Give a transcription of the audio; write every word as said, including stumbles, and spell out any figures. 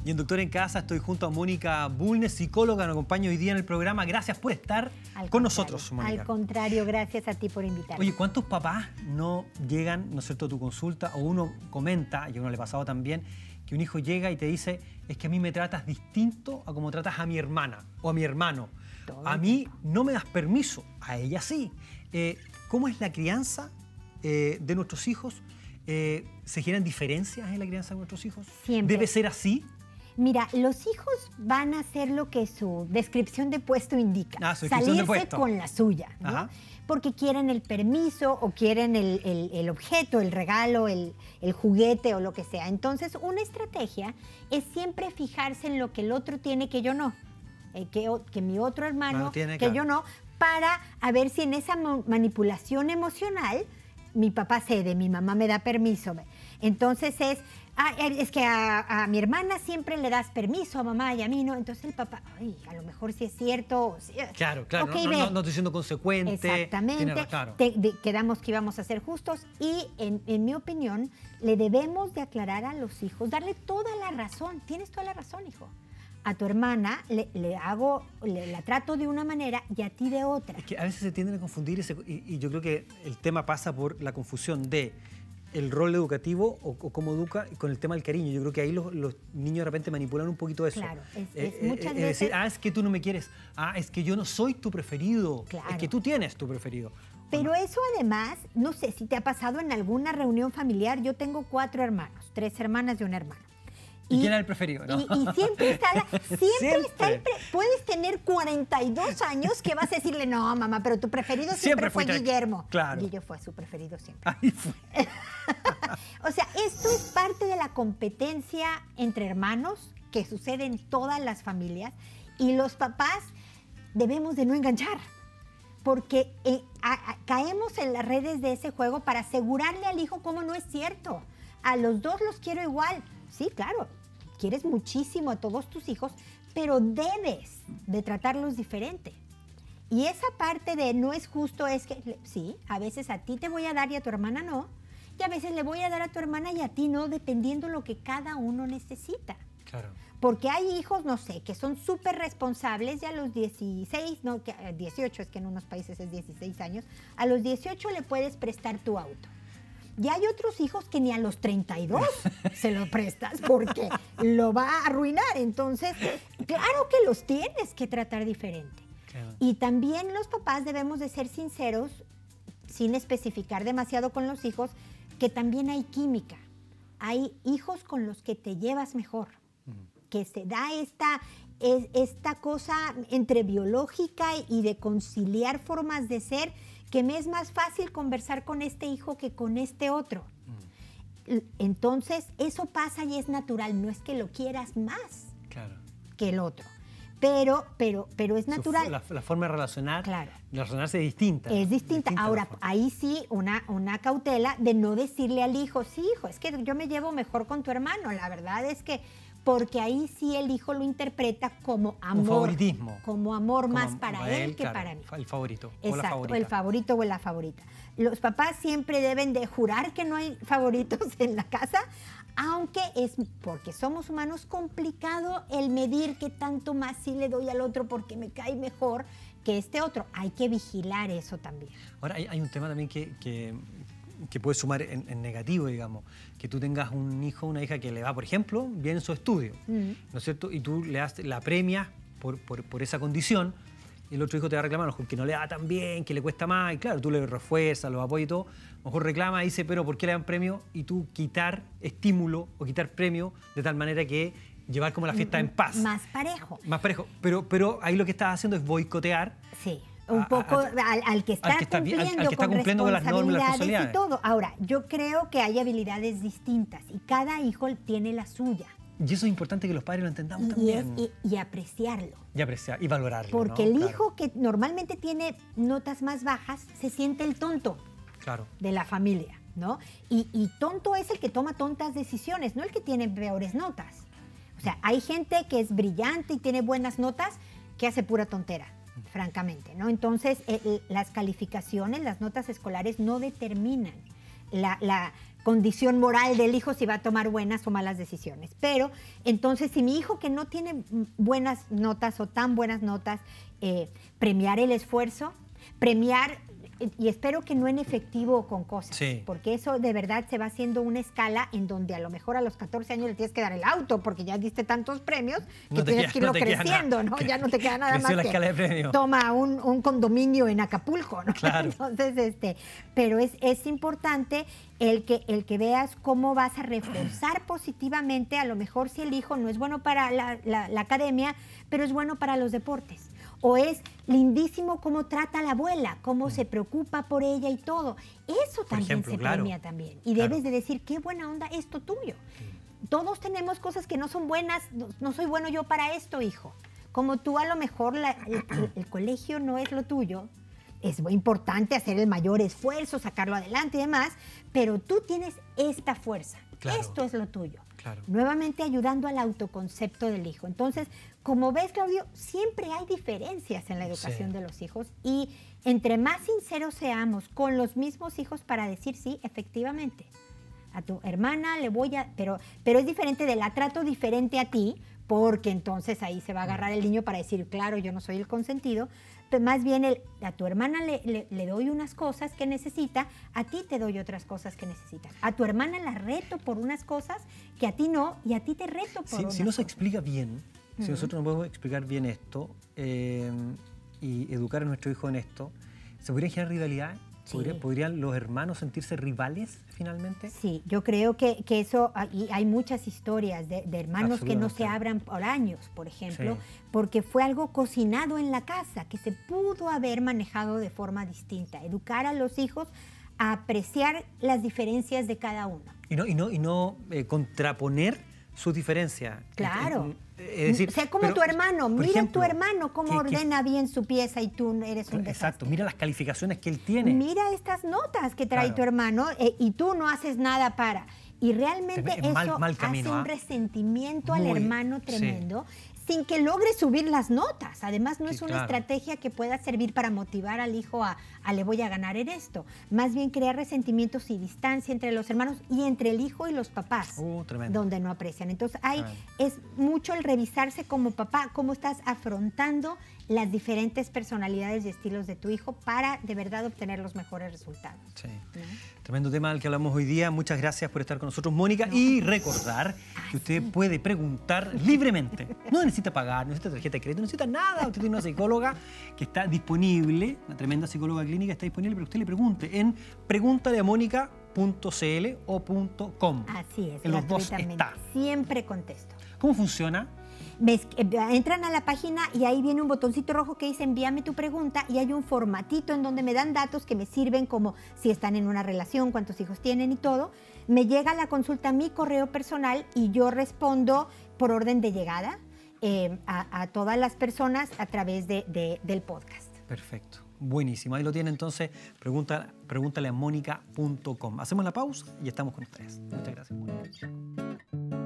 Y en Doctor en Casa estoy junto a Mónica Bulnes, psicóloga, nos acompaña hoy día en el programa. Gracias por estar al con nosotros, Mónica. Al contrario, gracias a ti por invitarme. Oye, ¿cuántos papás no llegan, ¿no es cierto?, a tu consulta, o uno comenta, y a uno le ha pasado también, que un hijo llega y te dice, es que a mí me tratas distinto a como tratas a mi hermana o a mi hermano. Todo a mí no me das permiso, a ella sí. Eh, ¿Cómo es la crianza eh, de nuestros hijos? Eh, ¿Se generan diferencias en la crianza de nuestros hijos? Siempre. ¿Debe ser así? Mira, los hijos van a hacer lo que su descripción de puesto indica. Ah, su descripción salirse de puesto. Con la suya, ¿no? Ajá. Porque quieren el permiso o quieren el, el, el objeto, el regalo, el, el juguete o lo que sea. Entonces, una estrategia es siempre fijarse en lo que el otro tiene que yo no. Eh, que, que mi otro hermano, bueno, tiene, que claro. yo no, para a ver si en esa manipulación emocional mi papá cede, mi mamá me da permiso. Entonces es, ah, es que a, a mi hermana siempre le das permiso, a mamá y a mí no. Entonces el papá, ay, a lo mejor sí es cierto. Sí, claro, claro, okay, no, no, no, no estoy siendo consecuente. Exactamente, tiene, claro. Te, de, quedamos que íbamos a ser justos y en, en mi opinión le debemos de aclarar a los hijos, darle toda la razón. Tienes toda la razón, hijo. A tu hermana le, le hago, le, la trato de una manera y a ti de otra. Es que a veces se tienden a confundir ese, y, y yo creo que el tema pasa por la confusión de el rol educativo o, o cómo educa con el tema del cariño. Yo creo que ahí los, los niños de repente manipulan un poquito eso. Claro, es, eh, es muchas eh, veces... Es decir, ah, es que tú no me quieres, ah, es que yo no soy tu preferido, claro. Es que tú tienes tu preferido. Pero eso además, no sé si te ha pasado en alguna reunión familiar. Yo tengo cuatro hermanos, tres hermanas y un hermano. ¿Y, ¿Y quién era el preferido? ¿No? Y, y siempre está, la, siempre siempre. está el pre, puedes tener cuarenta y dos años que vas a decirle, no, mamá, pero tu preferido siempre, siempre fue Guillermo. Claro. Guillermo fue su preferido siempre. Ahí fue. O sea, esto es parte de la competencia entre hermanos que sucede en todas las familias y los papás debemos de no enganchar. Porque eh, a, a, caemos en las redes de ese juego para asegurarle al hijo cómo no es cierto. A los dos los quiero igual. Sí, claro, quieres muchísimo a todos tus hijos, pero debes de tratarlos diferente. Y esa parte de no es justo es que, sí, a veces a ti te voy a dar y a tu hermana no, y a veces le voy a dar a tu hermana y a ti no, dependiendo lo que cada uno necesita. Claro. Porque hay hijos, no sé, que son súper responsables y a los dieciséis, no, que, dieciocho, es que en unos países es dieciséis años, a los dieciocho le puedes prestar tu auto. Y hay otros hijos que ni a los treinta y dos se lo prestas porque lo va a arruinar. Entonces, claro que los tienes que tratar diferente. Claro. Y también los papás debemos de ser sinceros, sin especificar demasiado con los hijos, que también hay química. Hay hijos con los que te llevas mejor, uh-huh. que se da esta, es, esta cosa entre biológica y de conciliar formas de ser, que me es más fácil conversar con este hijo que con este otro. Mm. Entonces, eso pasa y es natural. No es que lo quieras más claro. que el otro. Pero, pero, pero es natural. Su, la, la forma de relacionar, claro. de relacionarse es distinta. Es distinta. distinta Ahora, ahí sí, una, una cautela de no decirle al hijo, sí, hijo, es que yo me llevo mejor con tu hermano. La verdad es que... Porque ahí sí el hijo lo interpreta como amor. Un favoritismo. Como amor como más para él, él que claro, para mí. El favorito. Exacto, o la favorita. el favorito o la favorita. Los papás siempre deben de jurar que no hay favoritos en la casa, aunque es, porque somos humanos, complicado el medir qué tanto más sí le doy al otro porque me cae mejor que este otro. Hay que vigilar eso también. Ahora, hay, hay un tema también que... que... que puede sumar en, en negativo, digamos, que tú tengas un hijo o una hija que le va, por ejemplo, bien en su estudio, mm. ¿no es cierto? Y tú le das, la premias por, por, por esa condición, y el otro hijo te va a reclamar, que no le da tan bien, que le cuesta más, y claro, tú le refuerzas, los apoyas y todo, a lo mejor reclama y dice, pero ¿por qué le dan premio? Y tú quitar estímulo o quitar premio de tal manera que llevar como la fiesta en paz. Más parejo. Más parejo, pero, pero ahí lo que estás haciendo es boicotear. Sí. Un poco a, a, al, al que está, al que está cumpliendo, al, al que está con cumpliendo con las normas y las responsabilidades. Y todo. Ahora, yo creo que hay habilidades distintas y cada hijo tiene la suya. Y eso es importante que los padres lo entendamos y también. Es, y, y apreciarlo. Y apreciar, y valorarlo. Porque ¿no? el Claro. hijo que normalmente tiene notas más bajas se siente el tonto claro. de la familia, ¿no? Y, y tonto es el que toma tontas decisiones, no el que tiene peores notas. O sea, hay gente que es brillante y tiene buenas notas que hace pura tontera. Francamente, ¿no? Entonces, eh, las calificaciones, las notas escolares no determinan la, la condición moral del hijo si va a tomar buenas o malas decisiones. Pero entonces, si mi hijo que no tiene buenas notas o tan buenas notas, eh, premiar el esfuerzo, premiar, y espero que no en efectivo o con cosas, sí. porque eso de verdad se va haciendo una escala en donde a lo mejor a los catorce años le tienes que dar el auto porque ya diste tantos premios que no tienes queda, que irlo no creciendo, ¿no? Ya no te queda nada más la que escala de premios. Toma un, un condominio en Acapulco, ¿no? Claro. Entonces, este, pero es, es importante el que, el que veas cómo vas a reforzar positivamente, a lo mejor si el hijo no es bueno para la, la, la academia, pero es bueno para los deportes. O es lindísimo cómo trata a la abuela, cómo mm. se preocupa por ella y todo. Eso por también ejemplo, se claro, premia también. Y claro. debes de decir, qué buena onda esto tuyo. Mm. Todos tenemos cosas que no son buenas, no, no soy bueno yo para esto, hijo. Como tú a lo mejor la, el, el, el colegio no es lo tuyo, es muy importante hacer el mayor esfuerzo, sacarlo adelante y demás, pero tú tienes esta fuerza. Claro. Esto es lo tuyo. Claro. Nuevamente ayudando al autoconcepto del hijo. Entonces, como ves, Claudio, siempre hay diferencias en la educación sí. de los hijos y entre más sinceros seamos con los mismos hijos para decir sí, efectivamente, a tu hermana le voy a... Pero, pero es diferente de la trato diferente a ti, porque entonces ahí se va a agarrar el niño para decir, claro, yo no soy el consentido, pero más bien el, a tu hermana le, le, le doy unas cosas que necesita, a ti te doy otras cosas que necesitas. A tu hermana la reto por unas cosas que a ti no, y a ti te reto por si, otras Si no se cosas. explica bien, uh-huh. si nosotros no podemos explicar bien esto eh, y educar a nuestro hijo en esto, ¿se podría generar rivalidad? Sí. ¿Podría, ¿Podrían los hermanos sentirse rivales finalmente? Sí, yo creo que, que eso, hay, hay muchas historias de, de hermanos que no se abran por años, por ejemplo, sí. porque fue algo cocinado en la casa, que se pudo haber manejado de forma distinta. Educar a los hijos a apreciar las diferencias de cada uno. Y no, y no, y no eh, contraponer sus diferencias. Claro. Es decir, sé como pero, tu hermano, mira ejemplo, tu hermano cómo que, ordena que, bien su pieza y tú eres un desastre. Exacto, mira las calificaciones que él tiene. Mira estas notas que trae claro. tu hermano eh, y tú no haces nada para. Y realmente eso mal, mal camino, hace un ¿eh? resentimiento Muy, al hermano tremendo. Sí. Sin que logre subir las notas. Además, no sí, es una claro. estrategia que pueda servir para motivar al hijo a, a le voy a ganar en esto. Más bien crear resentimientos y distancia entre los hermanos y entre el hijo y los papás, uh, donde no aprecian. Entonces, hay, es mucho el revisarse como papá, cómo estás afrontando las diferentes personalidades y estilos de tu hijo para de verdad obtener los mejores resultados. Sí. ¿No? Tremendo tema del que hablamos hoy día. Muchas gracias por estar con nosotros, Mónica. No. Y recordar Ay, que usted sí. puede preguntar libremente. No necesita pagar, no necesita tarjeta de crédito, no necesita nada. Usted tiene una psicóloga que está disponible, una tremenda psicóloga clínica está disponible, pero usted le pregunte en preguntale a mónica punto c l o punto com. Así es, en los dos está. Siempre contesto. ¿Cómo funciona? Me, entran a la página y ahí viene un botoncito rojo que dice envíame tu pregunta y hay un formatito en donde me dan datos que me sirven como si están en una relación, cuántos hijos tienen y todo. Me llega la consulta a mi correo personal y yo respondo por orden de llegada eh, a, a todas las personas a través de, de, del podcast. Perfecto. Buenísimo. Ahí lo tiene entonces. Pregunta, pregúntale a mónica punto com. Hacemos la pausa y estamos con ustedes. Muchas gracias, Mónica.